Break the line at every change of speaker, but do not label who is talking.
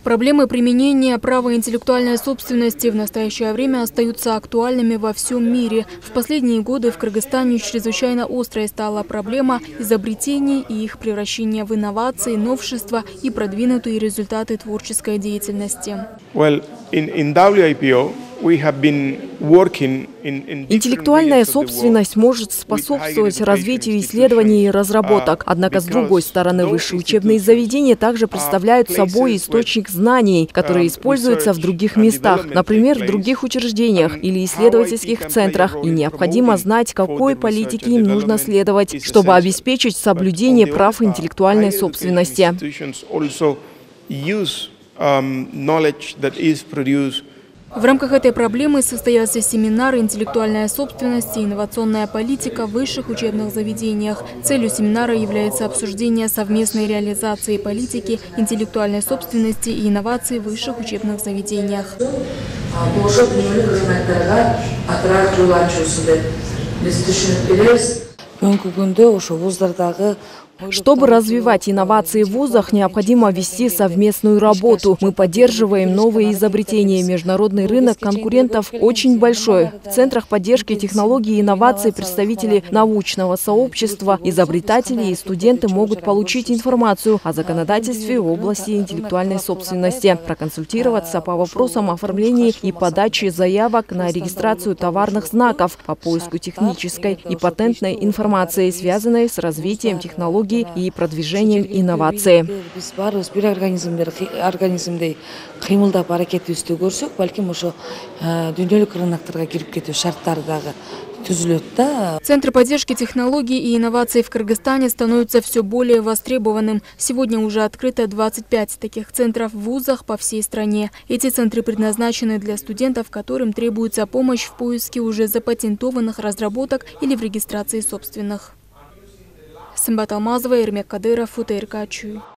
Проблемы применения права интеллектуальной собственности в настоящее время остаются актуальными во всем мире. В последние годы в Кыргызстане чрезвычайно острой стала проблема изобретений и их превращения в инновации, новшества и продвинутые результаты творческой деятельности.
Интеллектуальная собственность может способствовать развитию исследований и разработок. Однако, с другой стороны, высшие учебные заведения также представляют собой источник знаний, которые используются в других местах, например, в других учреждениях или исследовательских центрах. И необходимо знать, какой политике им нужно следовать, чтобы обеспечить соблюдение прав интеллектуальной собственности.
В рамках этой проблемы состоялся семинар «Интеллектуальная собственность и инновационная политика в высших учебных заведениях». Целью семинара является обсуждение совместной реализации политики интеллектуальной собственности и инноваций в высших учебных заведениях.
Чтобы развивать инновации в вузах, необходимо вести совместную работу. Мы поддерживаем новые изобретения. Международный рынок конкурентов очень большой. В центрах поддержки технологий и инноваций представители научного сообщества, изобретатели и студенты могут получить информацию о законодательстве в области интеллектуальной собственности, проконсультироваться по вопросам оформления и подачи заявок на регистрацию товарных знаков, по поиску технической и патентной информации, связанной с развитием технологий и продвижением инноваций.
Центры поддержки технологий и инноваций в Кыргызстане становятся все более востребованным. Сегодня уже открыто 25 таких центров в вузах по всей стране. Эти центры предназначены для студентов, которым требуется помощь в поиске уже запатентованных разработок или в регистрации собственных. Сымбат Алмазова, Эрмек Кадыров, УТРК.